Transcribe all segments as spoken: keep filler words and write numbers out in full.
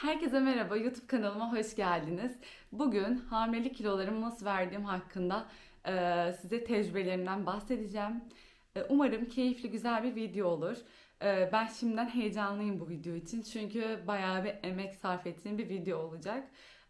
Herkese merhaba, YouTube kanalıma hoş geldiniz. Bugün hamilelik kilolarımı nasıl verdiğim hakkında e, size tecrübelerimden bahsedeceğim. E, umarım keyifli, güzel bir video olur. E, ben şimdiden heyecanlıyım bu video için çünkü bayağı bir emek sarf ettiğim bir video olacak.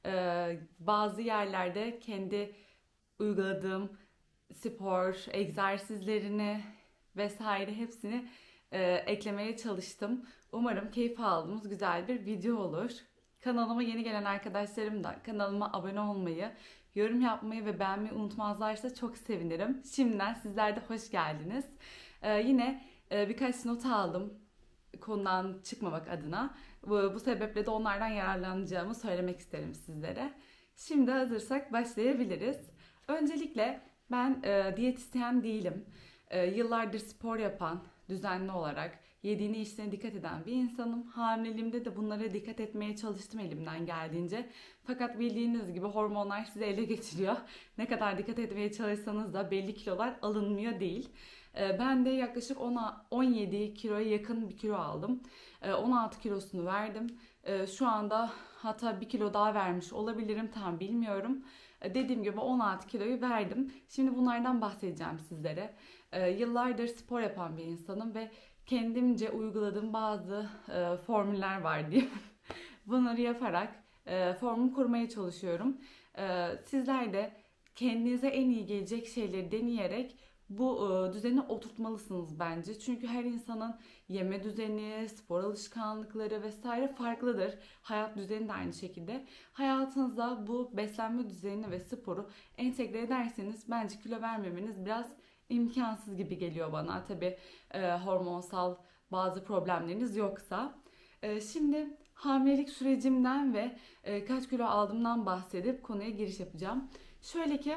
E, bazı yerlerde kendi uyguladığım spor, egzersizlerini vesaire hepsini e, eklemeye çalıştım. Umarım keyif aldığımız güzel bir video olur. Kanalıma yeni gelen arkadaşlarım da kanalıma abone olmayı, yorum yapmayı ve beğenmeyi unutmazlarsa çok sevinirim. Şimdiden sizler de hoş geldiniz. Ee, yine e, birkaç not aldım konudan çıkmamak adına. Bu, bu sebeple de onlardan yararlanacağımı söylemek isterim sizlere. Şimdi hazırsak başlayabiliriz. Öncelikle ben e, diyetisyen değilim. E, yıllardır spor yapan, düzenli olarak yediğine içtiğine dikkat eden bir insanım. Hamileliğimde de bunlara dikkat etmeye çalıştım elimden geldiğince. Fakat bildiğiniz gibi hormonlar sizi ele geçiriyor. Ne kadar dikkat etmeye çalışsanız da belli kilolar alınmıyor değil. E, ben de yaklaşık on yedi kiloya yakın bir kilo aldım. E, on altı kilosunu verdim. E, şu anda hatta bir kilo daha vermiş olabilirim, tam bilmiyorum. Dediğim gibi on altı kiloyu verdim. Şimdi bunlardan bahsedeceğim sizlere. Ee, yıllardır spor yapan bir insanım ve kendimce uyguladığım bazı e, formüller var diyeyim. Bunları yaparak e, formumu kurmaya çalışıyorum. E, sizler de kendinize en iyi gelecek şeyleri deneyerek bu e, düzeni oturtmalısınız bence. Çünkü her insanın yeme düzeni, spor alışkanlıkları vesaire farklıdır. Hayat düzeni de aynı şekilde. Hayatınıza bu beslenme düzenini ve sporu entegre ederseniz bence kilo vermemeniz biraz imkansız gibi geliyor bana. Tabii e, hormonsal bazı problemleriniz yoksa. E, şimdi hamilelik sürecimden ve e, kaç kilo aldığımdan bahsedip konuya giriş yapacağım. Şöyle ki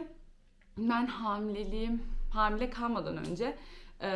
ben hamileliğim, hamile kalmadan önce e,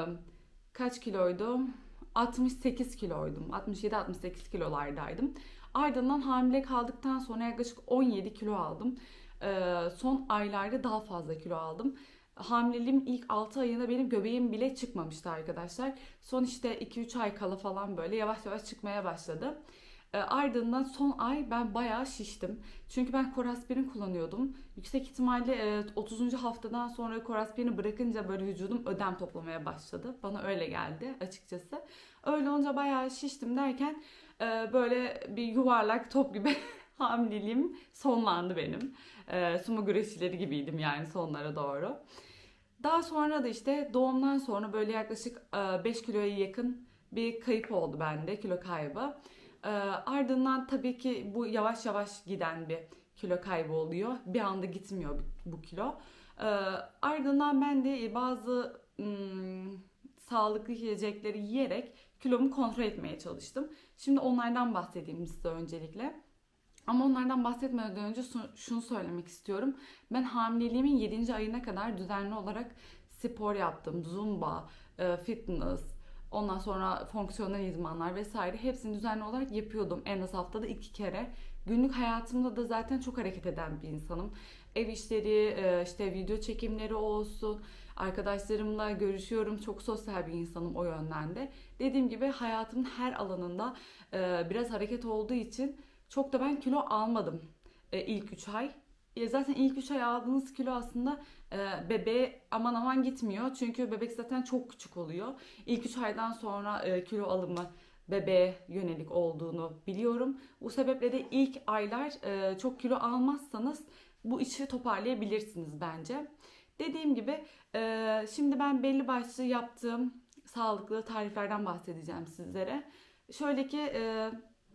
kaç kiloydum? altmış sekiz kiloydum. altmış yedi altmış sekiz kilolardaydım. Ardından hamile kaldıktan sonra yaklaşık on yedi kilo aldım. E, son aylarda daha fazla kilo aldım. Hamileliğimin ilk altı ayında benim göbeğim bile çıkmamıştı arkadaşlar. Son işte iki üç ay kala falan böyle yavaş yavaş çıkmaya başladı. E, ardından son ay ben bayağı şiştim. Çünkü ben Coraspirin kullanıyordum. Yüksek ihtimalle e, otuzuncu haftadan sonra Coraspirin'i bırakınca böyle vücudum ödem toplamaya başladı. Bana öyle geldi açıkçası. Öyle olunca bayağı şiştim derken e, böyle bir yuvarlak top gibi hamileliğim sonlandı benim. E, sumo güreşçileri gibiydim yani sonlara doğru. Daha sonra da işte doğumdan sonra böyle yaklaşık e, beş kiloya yakın bir kayıp oldu bende, kilo kaybı. E, ardından tabii ki bu yavaş yavaş giden bir kilo kaybı oluyor. Bir anda gitmiyor bu kilo. E, ardından ben de bazı ım, sağlıklı yiyecekleri yiyerek kilomu kontrol etmeye çalıştım. Şimdi onlardan bahsedeyim size öncelikle. Ama onlardan bahsetmeden önce şunu söylemek istiyorum. Ben hamileliğimin yedinci ayına kadar düzenli olarak spor yaptım. Zumba, fitness, ondan sonra fonksiyonel idmanlar vesaire hepsini düzenli olarak yapıyordum. En az haftada iki kere. Günlük hayatımda da zaten çok hareket eden bir insanım. Ev işleri, işte video çekimleri olsun, arkadaşlarımla görüşüyorum. Çok sosyal bir insanım o yönden de. Dediğim gibi hayatımın her alanında biraz hareket olduğu için çok da ben kilo almadım e, ilk üç ay. E, zaten ilk üç ay aldığınız kilo aslında e, bebeğe aman aman gitmiyor. Çünkü bebek zaten çok küçük oluyor. İlk üç aydan sonra e, kilo alımı bebeğe yönelik olduğunu biliyorum. Bu sebeple de ilk aylar e, çok kilo almazsanız bu işi toparlayabilirsiniz bence. Dediğim gibi e, şimdi ben belli başlı yaptığım sağlıklı tariflerden bahsedeceğim sizlere. Şöyle ki e,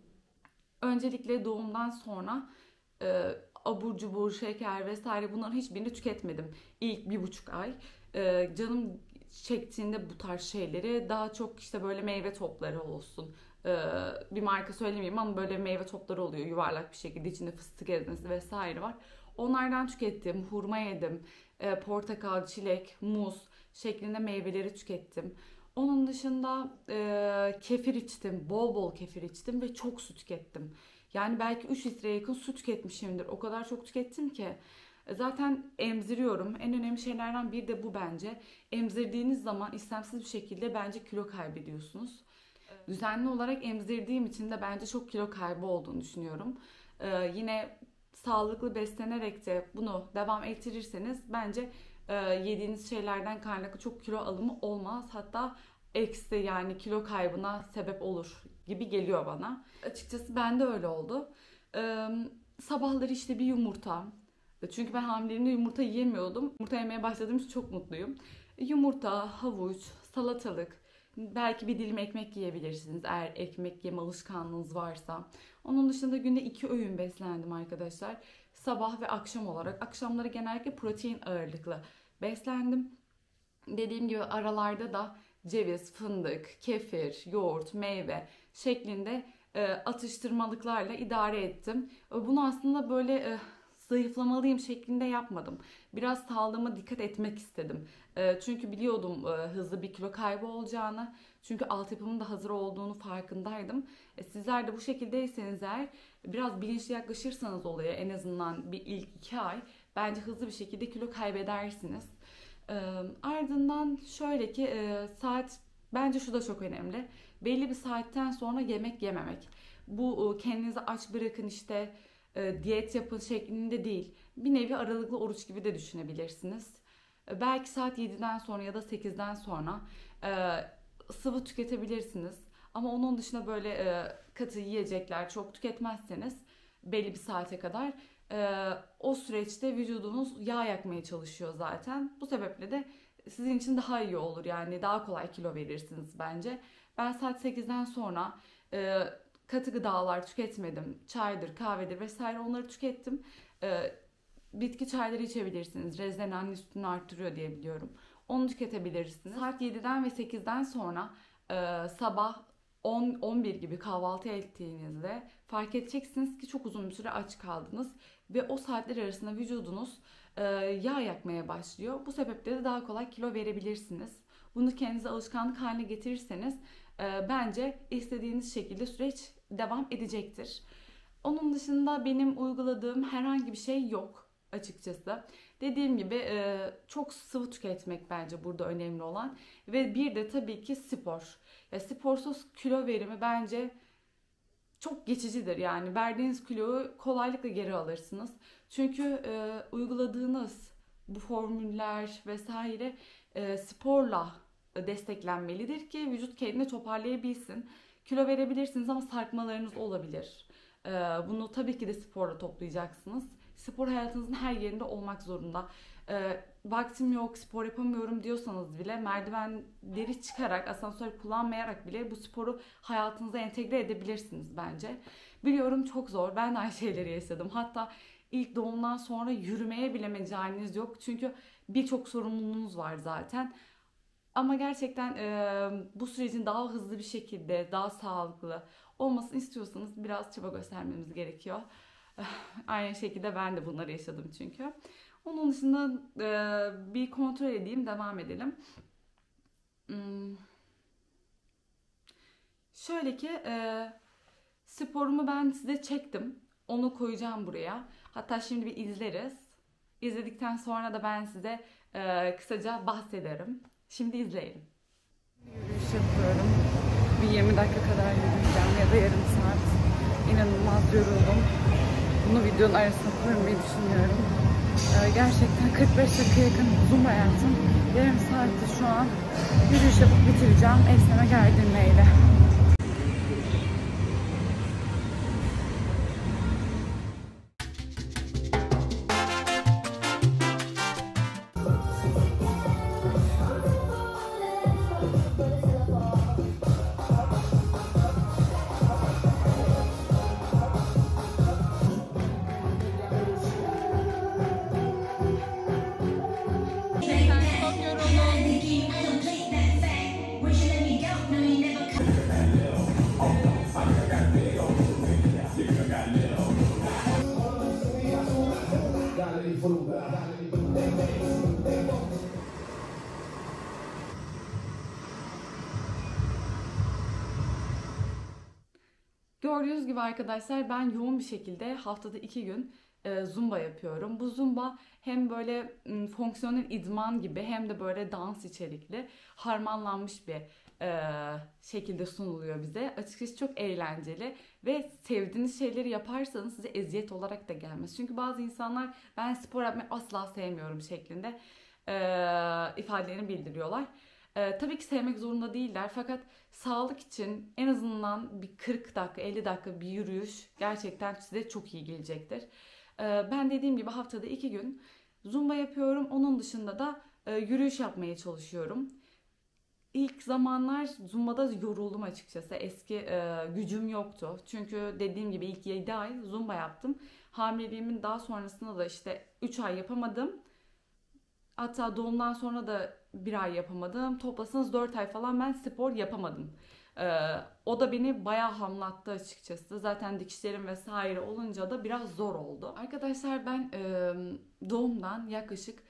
öncelikle doğumdan sonra e, abur cubur, şeker vesaire bunların hiçbirini tüketmedim. İlk bir buçuk ay. E, canım çektiğinde bu tarz şeyleri daha çok işte böyle meyve topları olsun. E, bir marka söylemeyeyim ama böyle meyve topları oluyor yuvarlak bir şekilde, içinde fıstık ezmesi vesaire var. Onlardan tükettim, hurma yedim, e, portakal, çilek, muz şeklinde meyveleri tükettim. Onun dışında e, kefir içtim, bol bol kefir içtim ve çok su tükettim. Yani belki üç litreye yakın su tüketmişimdir. O kadar çok tükettim ki. E, Zaten emziriyorum. En önemli şeylerden biri de bu bence. Emzirdiğiniz zaman istemsiz bir şekilde bence kilo kaybediyorsunuz. düzenli olarak emzirdiğim için de bence çok kilo kaybı olduğunu düşünüyorum. Ee, yine sağlıklı beslenerek de bunu devam ettirirseniz bence e, yediğiniz şeylerden kaynaklı çok kilo alımı olmaz. Hatta eksi, yani kilo kaybına sebep olur gibi geliyor bana. Açıkçası bende öyle oldu. Ee, sabahları işte bir yumurta. Çünkü ben hamileliğimde yumurta yiyemiyordum. Yumurta yemeye başladığım için çok mutluyum. Yumurta, havuç, salatalık, belki bir dilim ekmek yiyebilirsiniz eğer ekmek yeme alışkanlığınız varsa. Onun dışında günde iki öğün beslendim arkadaşlar. Sabah ve akşam olarak. Akşamları genellikle protein ağırlıklı beslendim. Dediğim gibi aralarda da ceviz, fındık, kefir, yoğurt, meyve şeklinde e, atıştırmalıklarla idare ettim. E, bunu aslında böyle e, zayıflamalıyım şeklinde yapmadım. Biraz sağlığıma dikkat etmek istedim. E, çünkü biliyordum e, hızlı bir kilo kaybı olacağını. Çünkü altyapımın da hazır olduğunu farkındaydım. E, sizler de bu şekildeyseniz eğer biraz bilinçli yaklaşırsanız olaya, en azından bir ilk iki ay bence hızlı bir şekilde kilo kaybedersiniz. E, ardından şöyle ki e, saat, bence şu da çok önemli. Belli bir saatten sonra yemek yememek. Bu e, kendinizi aç bırakın işte e, diyet yapın şeklinde değil. Bir nevi aralıklı oruç gibi de düşünebilirsiniz. E, belki saat yediden sonra ya da sekizden sonra e, sıvı tüketebilirsiniz. Ama onun dışında böyle e, katı yiyecekler çok tüketmezseniz belli bir saate kadar e, o süreçte vücudunuz yağ yakmaya çalışıyor zaten. Bu sebeple de sizin için daha iyi olur, yani daha kolay kilo verirsiniz bence. Ben saat sekizden sonra e, katı gıdalar tüketmedim. Çaydır, kahvedir vesaire, onları tükettim. E, bitki çayları içebilirsiniz. Rezene anne sütünü arttırıyor diye biliyorum. Onu tüketebilirsiniz. Saat yediden ve sekizden sonra e, sabah on on bir gibi kahvaltı ettiğinizde fark edeceksiniz ki çok uzun bir süre aç kaldınız ve o saatler arasında vücudunuz e, yağ yakmaya başlıyor. Bu sebeple de daha kolay kilo verebilirsiniz. Bunu kendinize alışkanlık haline getirirseniz e, bence istediğiniz şekilde süreç devam edecektir. Onun dışında benim uyguladığım herhangi bir şey yok açıkçası. Dediğim gibi e, çok sıvı tüketmek bence burada önemli olan. Ve bir de tabii ki spor. Ya, sporsuz kilo verimi bence çok geçicidir. Yani verdiğiniz kiloyu kolaylıkla geri alırsınız. Çünkü e, uyguladığınız bu formüller vesaire e, sporla desteklenmelidir ki vücut kendini toparlayabilsin. Kilo verebilirsiniz ama sarkmalarınız olabilir. E, bunu tabii ki de sporla toplayacaksınız. Spor hayatınızın her yerinde olmak zorunda. E, vaktim yok, spor yapamıyorum diyorsanız bile merdivenleri çıkarak, asansör kullanmayarak bile bu sporu hayatınıza entegre edebilirsiniz bence. Biliyorum çok zor. Ben de aynı şeyleri yaşadım. Hatta ilk doğumdan sonra yürümeye bile mecaliniz yok. Çünkü birçok sorumluluğunuz var zaten. Ama gerçekten e, bu sürecin daha hızlı bir şekilde, daha sağlıklı olmasını istiyorsanız biraz çaba göstermemiz gerekiyor. Aynı şekilde ben de bunları yaşadım çünkü. Onun dışında e, bir kontrol edeyim, devam edelim. Hmm. Şöyle ki e, sporumu ben size çektim. Onu koyacağım buraya. Hatta şimdi bir izleriz. İzledikten sonra da ben size e, kısaca bahsederim. Şimdi izleyelim. Yürüyüş yapıyorum. Bir yirmi dakika kadar yürüyeceğim ya da yarım saat. İnanılmaz yoruldum. Bunu videonun arasına koymayı düşünüyorum. Ee, gerçekten kırk beş dakika yakın uzun hayatım. Yarım saatte şu an yürüyüş yapıp bitireceğim esneme gerdirmeyle. Gördüğünüz gibi arkadaşlar, ben yoğun bir şekilde haftada iki gün e, zumba yapıyorum. Bu zumba hem böyle m, fonksiyonel idman gibi hem de böyle dans içerikli harmanlanmış bir e, şekilde sunuluyor bize. Açıkçası çok eğlenceli ve sevdiğiniz şeyleri yaparsanız size eziyet olarak da gelmez. Çünkü bazı insanlar ben spor yapmayı asla sevmiyorum şeklinde e, ifadelerini bildiriyorlar. E, tabii ki sevmek zorunda değiller fakat sağlık için en azından bir kırk dakika elli dakika bir yürüyüş gerçekten size çok iyi gelecektir. E, ben dediğim gibi haftada iki gün zumba yapıyorum. Onun dışında da e, yürüyüş yapmaya çalışıyorum. İlk zamanlar Zumba'da yoruldum açıkçası. Eski e, gücüm yoktu. Çünkü dediğim gibi ilk yedi ay Zumba yaptım. Hamileliğimin daha sonrasında da işte üç ay yapamadım. Hatta doğumdan sonra da bir ay yapamadım. Toplasanız dört ay falan ben spor yapamadım. Ee, o da beni bayağı hamlattı açıkçası. Zaten dikişlerim vesaire olunca da biraz zor oldu. Arkadaşlar ben e, doğumdan yaklaşık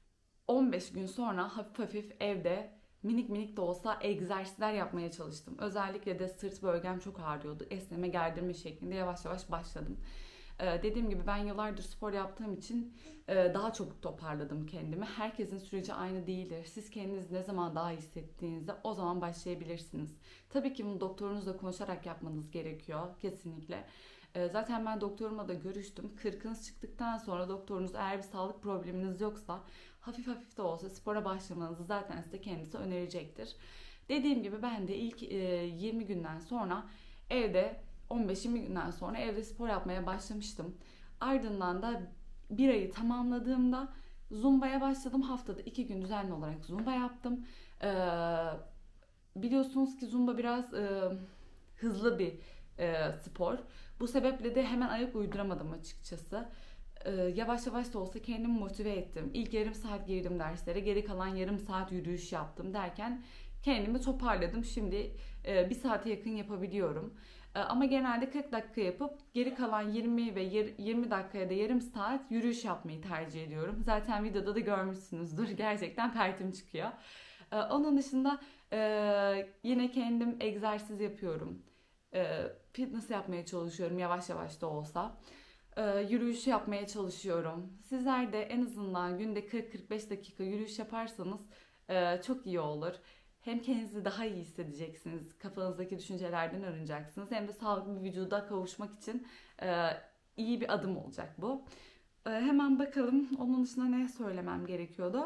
on beş gün sonra hafif hafif evde minik minik de olsa egzersizler yapmaya çalıştım. Özellikle de sırt bölgem çok ağrıyordu. Esneme gerdirme şeklinde yavaş yavaş başladım. Ee, dediğim gibi ben yıllardır spor yaptığım için e, daha çabuk toparladım kendimi. Herkesin süreci aynı değildir. Siz kendiniz ne zaman daha iyi hissettiğinizde o zaman başlayabilirsiniz. Tabii ki bunu doktorunuzla konuşarak yapmanız gerekiyor kesinlikle. Ee, zaten ben doktorumla da görüştüm. Kırkınız çıktıktan sonra doktorunuz eğer bir sağlık probleminiz yoksa hafif hafif de olsa spora başlamanızı zaten size kendisi önerecektir. Dediğim gibi ben de ilk e, yirmi günden sonra evde on beş yirmi günden sonra evde spor yapmaya başlamıştım. Ardından da bir ayı tamamladığımda Zumba'ya başladım. Haftada iki gün düzenli olarak Zumba yaptım. Ee, biliyorsunuz ki Zumba biraz e, hızlı bir e, spor. Bu sebeple de hemen ayak uyduramadım açıkçası. Ee, yavaş yavaş da olsa kendimi motive ettim. İlk yarım saat girdim derslere, geri kalan yarım saat yürüyüş yaptım derken kendimi toparladım. Şimdi e, bir saate yakın yapabiliyorum. E, ama genelde kırk dakika yapıp geri kalan yirmi ve yirmi dakikaya da yarım saat yürüyüş yapmayı tercih ediyorum. Zaten videoda da görmüşsünüzdür. Gerçekten pertim çıkıyor. E, onun dışında e, yine kendim egzersiz yapıyorum. E, fitness yapmaya çalışıyorum yavaş yavaş da olsa. E, yürüyüş yapmaya çalışıyorum. Sizler de en azından günde kırk kırk beş dakika yürüyüş yaparsanız e, çok iyi olur. Hem kendinizi daha iyi hissedeceksiniz, kafanızdaki düşüncelerden arınacaksınız. Hem de sağlıklı bir vücuda kavuşmak için e, iyi bir adım olacak bu. E, hemen bakalım onun dışında ne söylemem gerekiyordu.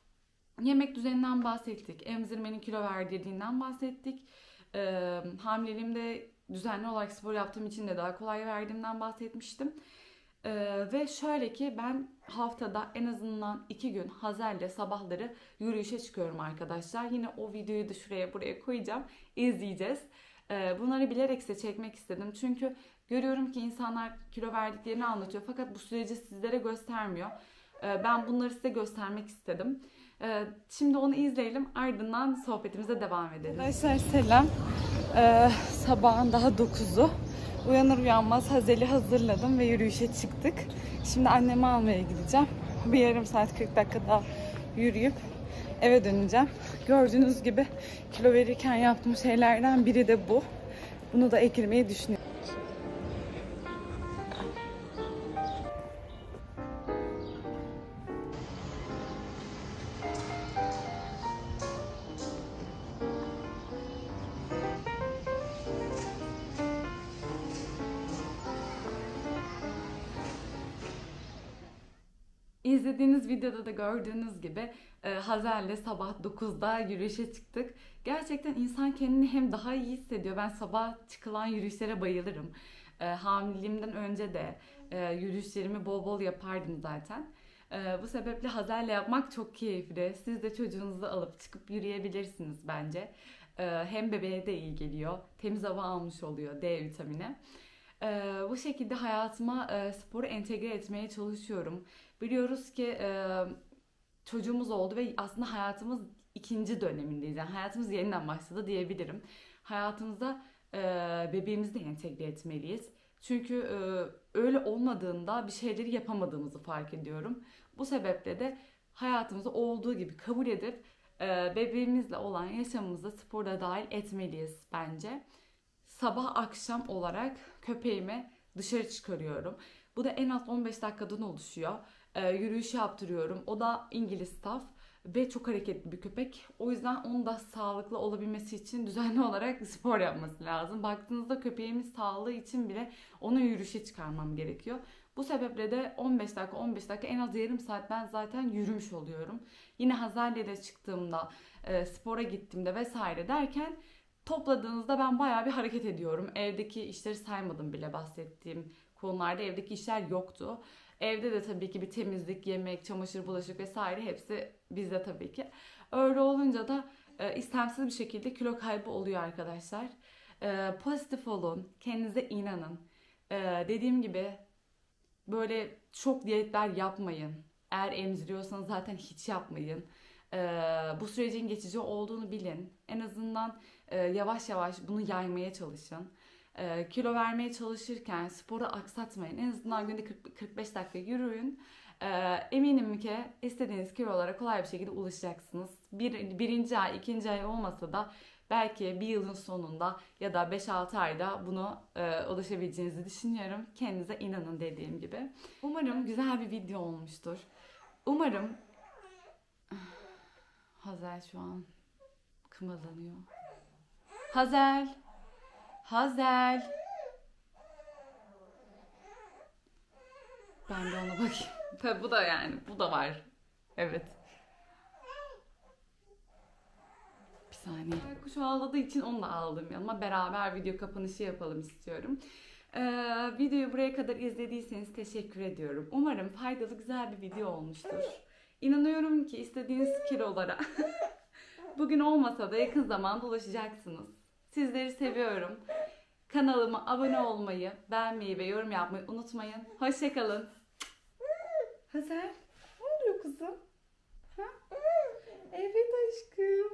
Yemek düzeninden bahsettik, emzirmenin kilo verdirdiğinden bahsettik. E, hamileliğimde düzenli olarak spor yaptığım için de daha kolay verdiğimden bahsetmiştim. Ee, ve şöyle ki ben haftada en azından iki gün Hazel'le sabahları yürüyüşe çıkıyorum arkadaşlar. Yine o videoyu da şuraya buraya koyacağım. İzleyeceğiz. Ee, bunları bilerek size çekmek istedim. Çünkü görüyorum ki insanlar kilo verdiklerini anlatıyor. Fakat bu süreci sizlere göstermiyor. Ee, ben bunları size göstermek istedim. Ee, şimdi onu izleyelim. Ardından sohbetimize devam edelim. Arkadaşlar selam. Ee, sabahın daha dokuzu. Uyanır uyanmaz Hazel'i hazırladım ve yürüyüşe çıktık. Şimdi annemi almaya gideceğim. Bir yarım saat kırk dakika daha yürüyüp eve döneceğim. Gördüğünüz gibi kilo verirken yaptığım şeylerden biri de bu. Bunu da eklemeyi düşünüyorum. İzlediğiniz videoda da gördüğünüz gibi e, Hazel'le sabah dokuzda yürüyüşe çıktık. Gerçekten insan kendini hem daha iyi hissediyor. Ben sabah çıkılan yürüyüşlere bayılırım. E, hamileliğimden önce de e, yürüyüşlerimi bol bol yapardım zaten. E, bu sebeple Hazel'le yapmak çok keyifli. Siz de çocuğunuzu alıp çıkıp yürüyebilirsiniz bence. E, hem bebeğe de iyi geliyor. Temiz hava almış oluyor, D vitamini. E, bu şekilde hayatıma e, sporu entegre etmeye çalışıyorum. Biliyoruz ki e, çocuğumuz oldu ve aslında hayatımız ikinci dönemindeyiz. Yani hayatımız yeniden başladı diyebilirim. Hayatımıza e, bebeğimizi de entegre etmeliyiz. Çünkü e, öyle olmadığında bir şeyleri yapamadığımızı fark ediyorum. Bu sebeple de hayatımızı olduğu gibi kabul edip e, bebeğimizle olan yaşamımıza sporda dahil etmeliyiz bence. Sabah akşam olarak köpeğimi dışarı çıkarıyorum. Bu da en az on beş dakikadan oluşuyor. E, yürüyüş yaptırıyorum. O da İngiliz staff. ve çok hareketli bir köpek. O yüzden onun da sağlıklı olabilmesi için düzenli olarak spor yapması lazım. Baktığınızda köpeğimiz sağlığı için bile onu yürüyüşe çıkarmam gerekiyor. Bu sebeple de on beş dakika on beş dakika en az yarım saat ben zaten yürümüş oluyorum. Yine Hazal'le çıktığımda, e, spora gittiğimde vesaire derken topladığınızda ben bayağı bir hareket ediyorum. Evdeki işleri saymadım bile, bahsettiğim konularda evdeki işler yoktu. Evde de tabii ki bir temizlik, yemek, çamaşır, bulaşık vesaire hepsi bizde tabii ki. Öyle olunca da e, istemsiz bir şekilde kilo kaybı oluyor arkadaşlar. E, pozitif olun, kendinize inanın. E, dediğim gibi böyle çok diyetler yapmayın. Eğer emziriyorsanız zaten hiç yapmayın. E, bu sürecin geçici olduğunu bilin. En azından e, yavaş yavaş bunu yaymaya çalışın. E, kilo vermeye çalışırken sporu aksatmayın. En azından günde kırk kırk beş dakika yürüyün. E, eminim ki istediğiniz kilolara kolay bir şekilde ulaşacaksınız. Bir, birinci ay, ikinci ay olmasa da belki bir yılın sonunda ya da beş altı ayda bunu e, ulaşabileceğinizi düşünüyorum. Kendinize inanın dediğim gibi. Umarım güzel bir video olmuştur. Umarım Hazel şu an kımıldanıyor. Hazel! Hazel! Ben de ona bakayım. Tabi bu da yani, bu da var. Evet. Bir saniye. Kuş ağladığı için onu da aldım yanıma. Beraber video kapanışı yapalım istiyorum. Ee, videoyu buraya kadar izlediyseniz teşekkür ediyorum. Umarım faydalı, güzel bir video olmuştur. İnanıyorum ki istediğiniz kilolara bugün olmasa da yakın zamanda ulaşacaksınız. Sizleri seviyorum. Kanalıma abone olmayı, beğenmeyi ve yorum yapmayı unutmayın. Hoşça kalın. Hazel, ne oluyor kızım? Ha? Evet aşkım.